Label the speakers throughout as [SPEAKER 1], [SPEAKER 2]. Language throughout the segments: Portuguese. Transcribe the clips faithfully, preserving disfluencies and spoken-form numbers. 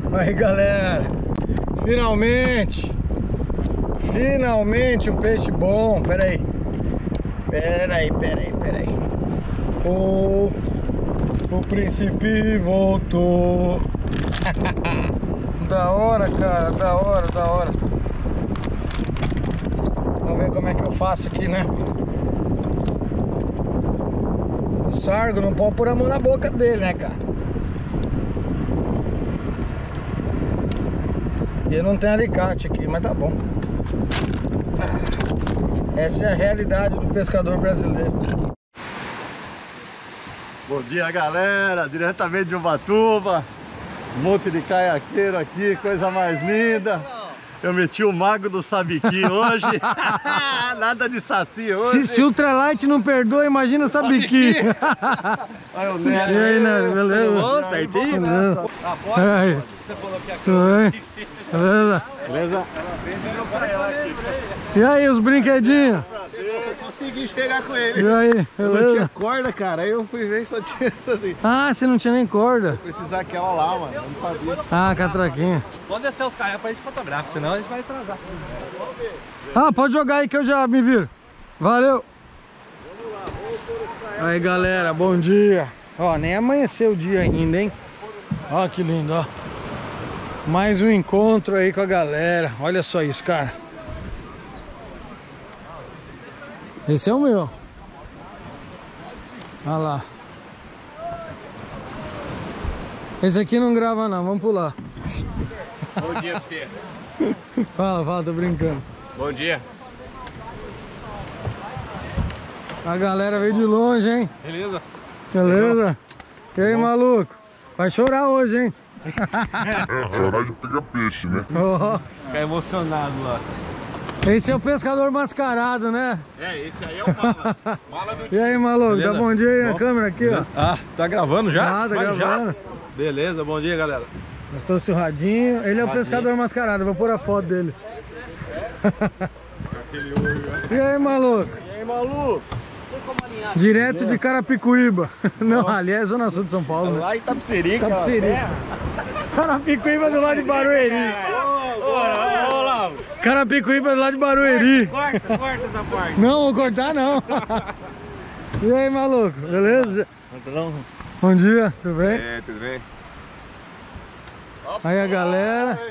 [SPEAKER 1] Aí galera, finalmente, finalmente um peixe bom. Pera aí, pera aí, pera aí, pera aí. O, o príncipe voltou. Da hora, cara, da hora, da hora. Vamos ver como é que eu faço aqui, né? O sargo não pode pôr a mão na boca dele, né, cara? E eu não tenho alicate aqui, mas tá bom. Essa é a realidade do pescador brasileiro.
[SPEAKER 2] Bom dia, galera, diretamente de Ubatuba. Um monte de caiaqueiro aqui, coisa mais linda. Eu meti o mago do sabiqui hoje. Nada de saci hoje.
[SPEAKER 1] Se, se ultralight não perdoa, imagina sabiqui.
[SPEAKER 2] Olha o Neto.
[SPEAKER 1] E aí, Neto, beleza?
[SPEAKER 2] Tudo bom? Certinho?
[SPEAKER 1] Beleza.
[SPEAKER 2] Tá bom?
[SPEAKER 1] Aí.
[SPEAKER 2] Você falou que aqui.
[SPEAKER 1] Tudo bem? Beleza?
[SPEAKER 2] Beleza?
[SPEAKER 1] E aí, os brinquedinhos?
[SPEAKER 2] Eu consegui chegar com ele.
[SPEAKER 1] E aí,
[SPEAKER 2] Eu não tinha
[SPEAKER 1] beleza?
[SPEAKER 2] corda, cara. Aí eu fui ver e só tinha essa ali.
[SPEAKER 1] Ah, você não tinha nem corda.
[SPEAKER 2] Precisar daquela lá, mano. Eu não sabia.
[SPEAKER 1] Ah, catraquinha.
[SPEAKER 3] Vamos descer os caiaques pra gente fotografar, senão a gente vai atrasar.
[SPEAKER 1] Ah, pode jogar aí que eu já me viro. Valeu. Aí, galera, bom dia. Ó, nem amanheceu o dia ainda, hein? Ó, que lindo, ó. Mais um encontro aí com a galera. Olha só isso, cara. Esse é o meu. Olha lá. Esse aqui não grava não, vamos pular.
[SPEAKER 3] Bom dia pra você.
[SPEAKER 1] Fala, fala, tô brincando.
[SPEAKER 3] Bom dia.
[SPEAKER 1] A galera veio de longe, hein?
[SPEAKER 3] Beleza?
[SPEAKER 1] Beleza? E aí, maluco? Vai chorar hoje, hein?
[SPEAKER 4] Chorar de pegar peixe, né?
[SPEAKER 1] Ó,
[SPEAKER 3] Ficar emocionado lá.
[SPEAKER 1] esse é o pescador mascarado, né?
[SPEAKER 3] É, esse aí é o mala. Mala do
[SPEAKER 1] E aí, maluco?
[SPEAKER 3] Beleza?
[SPEAKER 1] Dá bom dia aí na
[SPEAKER 3] Bom.
[SPEAKER 1] câmera aqui, ó.
[SPEAKER 3] Ah, tá gravando já?
[SPEAKER 1] Ah, tá
[SPEAKER 3] Mas
[SPEAKER 1] gravando.
[SPEAKER 3] Já? Beleza, bom dia, galera.
[SPEAKER 1] Eu trouxe o radinho. Ele é o
[SPEAKER 3] Radinho.
[SPEAKER 1] pescador mascarado, eu vou pôr a foto dele.
[SPEAKER 3] Aquele olho.
[SPEAKER 1] E aí, maluco?
[SPEAKER 2] E aí, maluco?
[SPEAKER 1] Direto de Carapicuíba. Não, ali é Zona Sul de São Paulo, né?
[SPEAKER 2] Lá em Itapecerica.
[SPEAKER 1] Itapecerica. Carapicuíba do lado de Barueri.
[SPEAKER 2] Ô, ô, Lauro.
[SPEAKER 1] Carapicuíba do lado de Barueri.
[SPEAKER 3] Corta, corta essa parte.
[SPEAKER 1] Não, vou cortar não. E aí, maluco? Beleza? Bom dia, tudo bem?
[SPEAKER 3] É, tudo bem?
[SPEAKER 1] Aí a galera.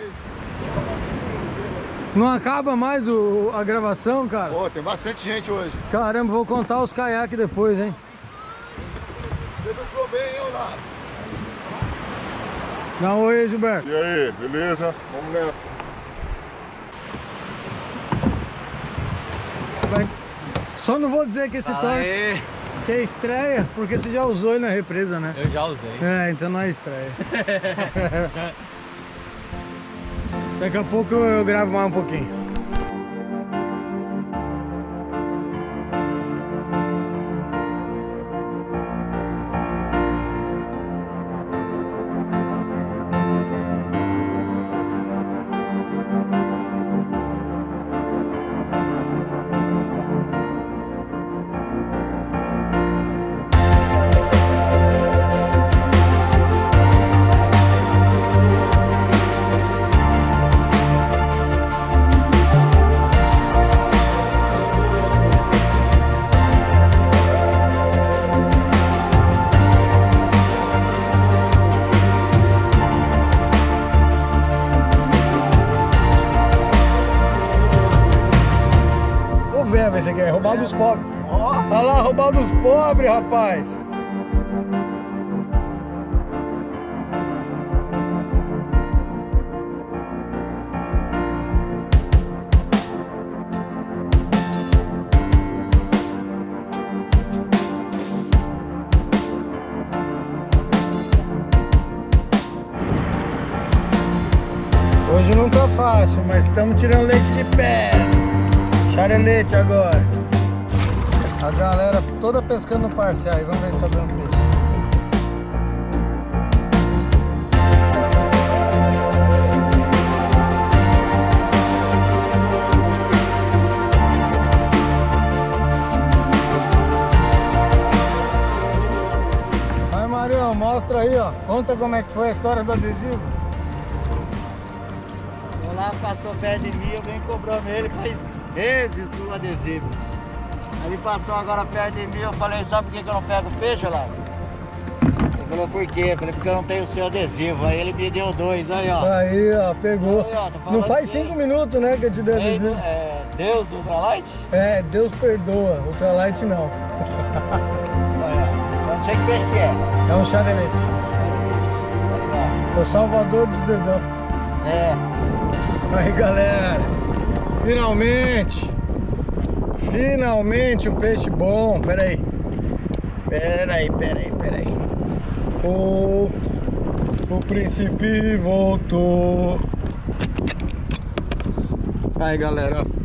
[SPEAKER 1] Não acaba mais o, a gravação, cara?
[SPEAKER 2] Pô, tem bastante gente hoje.
[SPEAKER 1] Caramba, vou contar os caiaques depois, hein?
[SPEAKER 2] Você ficou bem, hein, Lauro?
[SPEAKER 1] Dá um oi, Gilberto.
[SPEAKER 4] E aí, beleza? Vamos nessa.
[SPEAKER 1] Vai- Só não vou dizer que esse torque
[SPEAKER 3] Aê,
[SPEAKER 1] que é estreia, porque você já usou ele na represa, né?
[SPEAKER 3] eu já usei.
[SPEAKER 1] É, então não é estreia. Daqui a pouco eu, eu gravo mais um pouquinho. Esse aqui é roubar dos pobres. Olha lá, roubar dos pobres, rapaz. Hoje não tá fácil, mas estamos tirando leite de pé. Charelete agora. A galera toda pescando parciais. Vamos ver se tá dando peixe. Vai, Marião, mostra aí, ó. Conta como é que foi a história do adesivo. lá, passou perto de mim, eu venho cobrando ele faz meses do adesivo. Ele passou agora perto de mim, eu falei, sabe por que que eu não pego peixe lá? Ele falou, por quê? Eu falei, porque eu não tenho o seu adesivo. Aí ele me deu dois, aí ó.
[SPEAKER 2] Aí, ó, pegou.
[SPEAKER 1] Aí, ó,
[SPEAKER 2] não faz cinco minutos, né, que eu te dei
[SPEAKER 1] Ei,
[SPEAKER 2] adesivo.
[SPEAKER 1] é, Deus do Ultralight?
[SPEAKER 2] É, Deus perdoa, Ultralight não.
[SPEAKER 1] Olha, só não sei que peixe que é.
[SPEAKER 2] É um charelete. O salvador dos dedão.
[SPEAKER 1] É.
[SPEAKER 2] Aí, galera, finalmente, finalmente um peixe bom. Pera aí, pera aí, pera aí, pera aí. O, o príncipe voltou. Aí, galera, ó.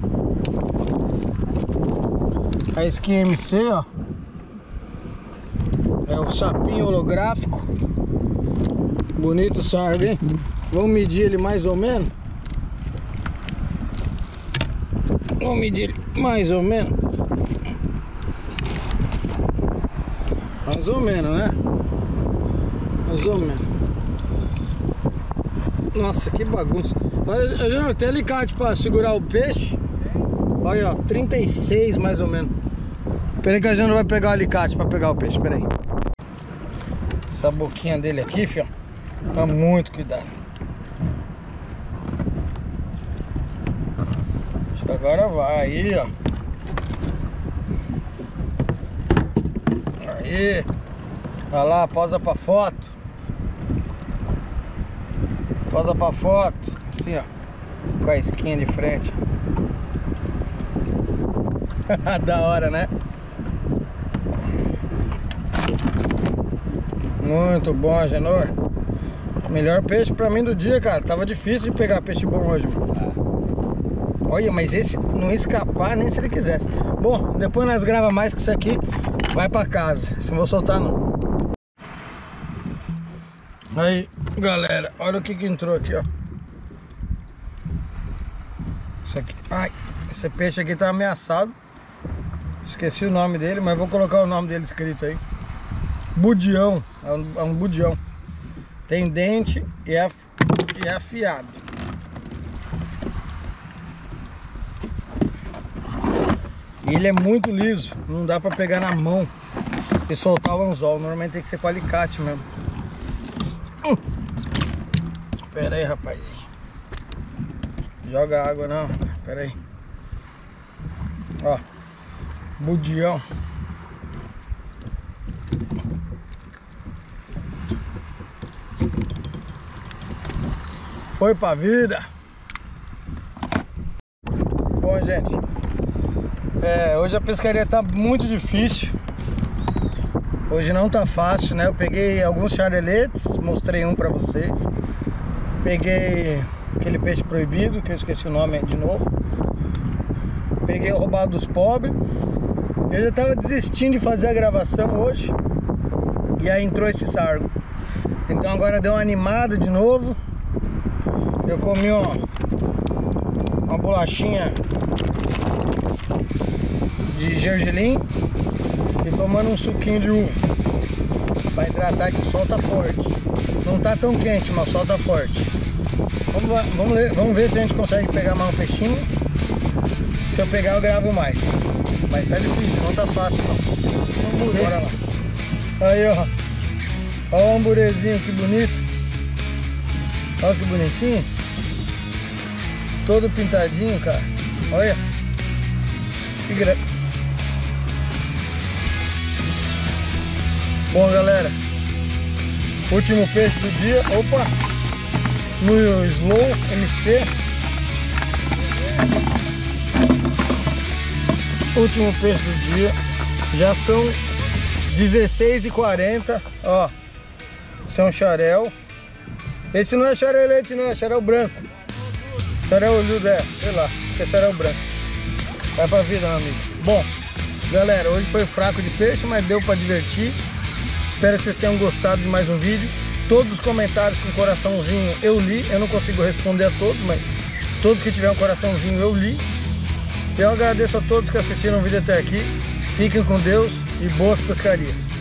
[SPEAKER 2] A Skin M C, ó, é o sapinho holográfico. Bonito o sargo, hein? Vamos medir ele mais ou menos. Vamos medir ele mais ou menos. Mais ou menos, né? Mais ou menos. Nossa, que bagunça. Olha, tem alicate para segurar o peixe. Olha, ó, trinta e seis mais ou menos. Peraí que a gente vai pegar o alicate para pegar o peixe, peraí. Essa boquinha dele aqui, filho, tá muito cuidado. Acho que agora vai, aí, ó. Aí. Olha lá, pausa pra foto. Pausa pra foto. Assim, ó. Com a esquinha de frente. Da hora, né? Muito bom, Agenor. Melhor peixe pra mim do dia, cara. Tava difícil de pegar peixe bom hoje, mano. Olha, mas esse não ia escapar nem se ele quisesse. Bom, depois nós grava mais que isso aqui. Vai pra casa. Esse não vou soltar, não. Aí, galera, olha o que que entrou aqui, ó. Isso aqui. Ai, esse peixe aqui tá ameaçado. Esqueci o nome dele, mas vou colocar o nome dele escrito aí. Budião, é um, é um budião. Tem dente e é, e é afiado. E ele é muito liso, não dá pra pegar na mão e soltar o anzol. Normalmente tem que ser com alicate mesmo. Hum. Pera aí, rapazinho. Joga água não, pera aí. Ó, budião. Foi pra vida. Bom, gente, é, hoje a pescaria tá muito difícil. Hoje não tá fácil, né? Eu peguei alguns chareletes, mostrei um pra vocês. Peguei aquele peixe proibido, que eu esqueci o nome de novo. Peguei o roubado dos pobres. Eu já tava desistindo de fazer a gravação hoje. E aí entrou esse sargo. Então agora deu uma animada de novo. Eu comi ó, uma bolachinha de gergelim e tomando um suquinho de uva para hidratar, que o sol tá forte. Não tá tão quente, mas o sol tá forte. Vamos, vamos, ver, vamos ver se a gente consegue pegar mais um peixinho. Se eu pegar eu gravo mais. Mas tá difícil, não tá fácil não. Vamos bora lá. Aí ó, olha o hamburezinho, que bonito. Olha que bonitinho. Todo pintadinho, cara. Olha. Que gra... Bom, galera, último peixe do dia. Opa! No Slow M C. Último peixe do dia. Já são dezesseis e quarenta. Ó, esse é um xarel. Esse não é xarelete, não, é xarel branco. Xarel olhudo, é, sei lá, esse é xarel branco. Vai pra vida, meu amigo. Bom, galera, hoje foi fraco de peixe, mas deu pra divertir. Espero que vocês tenham gostado de mais um vídeo. Todos os comentários com coraçãozinho eu li. Eu não consigo responder a todos, mas todos que tiverem um coraçãozinho eu li. Eu agradeço a todos que assistiram o vídeo até aqui. Fiquem com Deus e boas pescarias.